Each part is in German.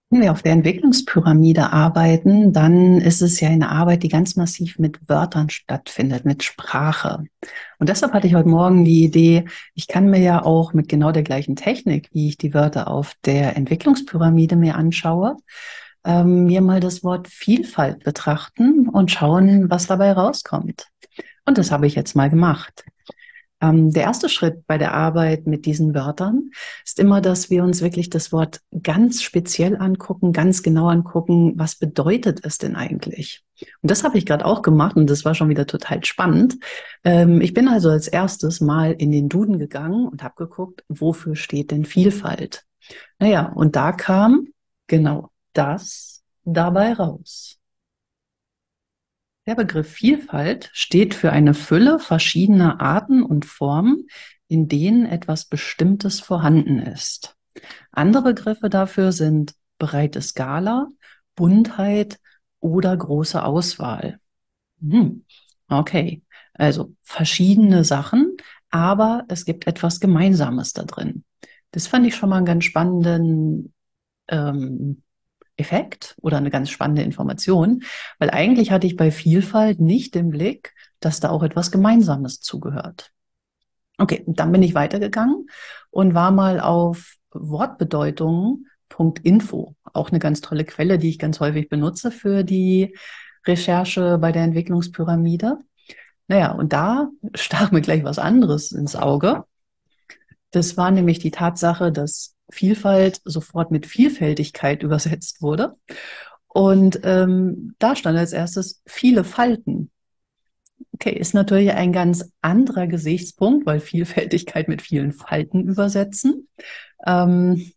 Wenn wir auf der Entwicklungspyramide arbeiten, dann ist es ja eine Arbeit, die ganz massiv mit Wörtern stattfindet, mit Sprache. Und deshalb hatte ich heute Morgen die Idee, ich kann mir ja auch mit genau der gleichen Technik, wie ich die Wörter auf der Entwicklungspyramide mir anschaue, mir mal das Wort Vielfalt betrachten und schauen, was dabei rauskommt. Und das habe ich jetzt mal gemacht. Der erste Schritt bei der Arbeit mit diesen Wörtern ist immer, dass wir uns wirklich das Wort ganz speziell angucken, ganz genau angucken, was bedeutet es denn eigentlich? Und das habe ich gerade auch gemacht und das war schon wieder total spannend. Ich bin also als erstes mal in den Duden gegangen und habe geguckt, wofür steht denn Vielfalt? Naja, und da kam genau das dabei raus. Der Begriff Vielfalt steht für eine Fülle verschiedener Arten und Formen, in denen etwas Bestimmtes vorhanden ist. Andere Begriffe dafür sind breite Skala, Buntheit oder große Auswahl. Hm. Okay, also verschiedene Sachen, aber es gibt etwas Gemeinsames da drin. Das fand ich schon mal einen ganz spannenden ähm, Effekt oder eine ganz spannende Information, weil eigentlich hatte ich bei Vielfalt nicht den Blick, dass da auch etwas Gemeinsames zugehört. Okay, dann bin ich weitergegangen und war mal auf Wortbedeutungen.info, auch eine ganz tolle Quelle, die ich ganz häufig benutze für die Recherche bei der Entwicklungspyramide. Naja, und da stach mir gleich was anderes ins Auge. Das war nämlich die Tatsache, dass Vielfalt sofort mit Vielfältigkeit übersetzt wurde. Und da stand als erstes viele Falten. Okay, ist natürlich ein ganz anderer Gesichtspunkt, weil Vielfältigkeit mit vielen Falten übersetzen. Ähm,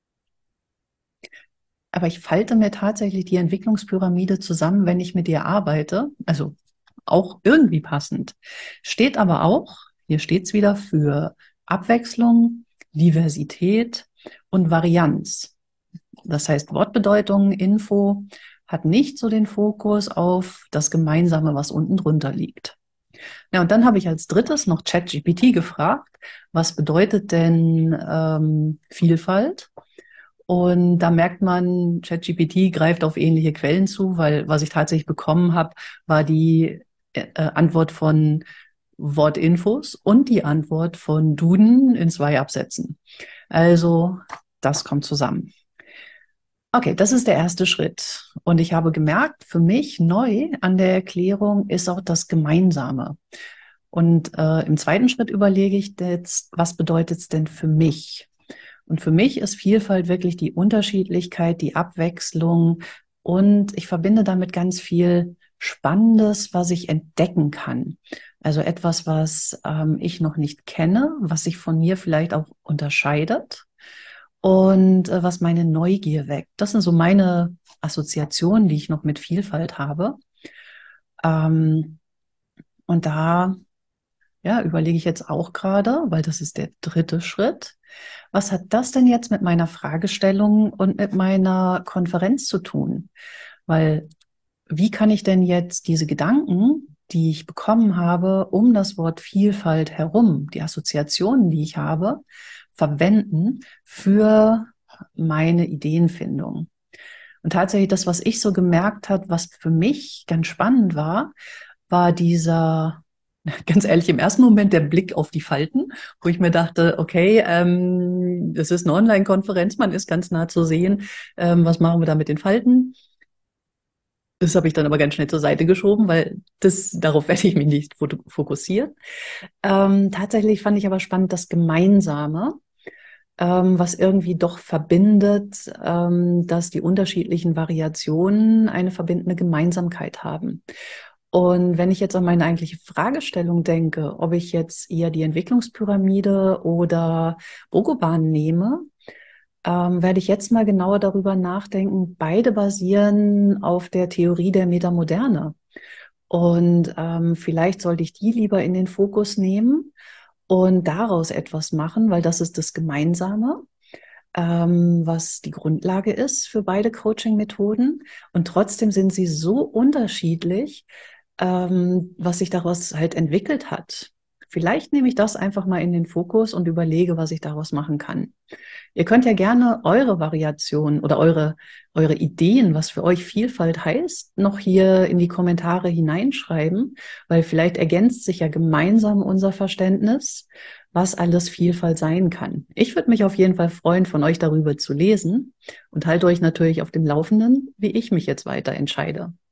aber ich falte mir tatsächlich die Entwicklungspyramide zusammen, wenn ich mit ihr arbeite. Also auch irgendwie passend. Steht aber auch, hier steht es wieder für Abwechslung, Diversität und Varianz. Das heißt, Wortbedeutung, Info hat nicht so den Fokus auf das Gemeinsame, was unten drunter liegt. Ja, und dann habe ich als drittes noch ChatGPT gefragt, was bedeutet denn Vielfalt? Und da merkt man, ChatGPT greift auf ähnliche Quellen zu, weil was ich tatsächlich bekommen habe, war die Antwort von Wortinfos und die Antwort von Duden in zwei Absätzen. Also das kommt zusammen. Okay, das ist der erste Schritt. Und ich habe gemerkt, für mich neu an der Erklärung ist auch das Gemeinsame. Und im zweiten Schritt überlege ich jetzt, was bedeutet es denn für mich? Und für mich ist Vielfalt wirklich die Unterschiedlichkeit, die Abwechslung und ich verbinde damit ganz viel Spannendes, was ich entdecken kann. Also etwas, was ich noch nicht kenne, was sich von mir vielleicht auch unterscheidet und was meine Neugier weckt. Das sind so meine Assoziationen, die ich noch mit Vielfalt habe. Ähm, und da ja, überlege ich jetzt auch gerade, weil das ist der dritte Schritt. Was hat das denn jetzt mit meiner Fragestellung und mit meiner Konferenz zu tun? Weil wie kann ich denn jetzt diese Gedanken, die ich bekommen habe, um das Wort Vielfalt herum, die Assoziationen, die ich habe, verwenden für meine Ideenfindung? Und tatsächlich das, was ich so gemerkt habe, was für mich ganz spannend war, war dieser, ganz ehrlich, im ersten Moment der Blick auf die Falten, wo ich mir dachte, okay, das ist eine Online-Konferenz, man ist ganz nah zu sehen, was machen wir da mit den Falten? Das habe ich dann aber ganz schnell zur Seite geschoben, weil darauf werde ich mich nicht fokussieren. Tatsächlich fand ich aber spannend das Gemeinsame, was irgendwie doch verbindet, dass die unterschiedlichen Variationen eine verbindende Gemeinsamkeit haben. Und wenn ich jetzt an meine eigentliche Fragestellung denke, ob ich jetzt eher die Entwicklungspyramide oder Bogoban nehme, werde ich jetzt mal genauer darüber nachdenken. Beide basieren auf der Theorie der Metamoderne. Und vielleicht sollte ich die lieber in den Fokus nehmen und daraus etwas machen, weil das ist das Gemeinsame, was die Grundlage ist für beide Coaching-Methoden. Und trotzdem sind sie so unterschiedlich, was sich daraus halt entwickelt hat. Vielleicht nehme ich das einfach mal in den Fokus und überlege, was ich daraus machen kann. Ihr könnt ja gerne eure Variationen oder eure Ideen, was für euch Vielfalt heißt, noch hier in die Kommentare hineinschreiben, weil vielleicht ergänzt sich ja gemeinsam unser Verständnis, was alles Vielfalt sein kann. Ich würde mich auf jeden Fall freuen, von euch darüber zu lesen und halte euch natürlich auf dem Laufenden, wie ich mich jetzt weiter entscheide.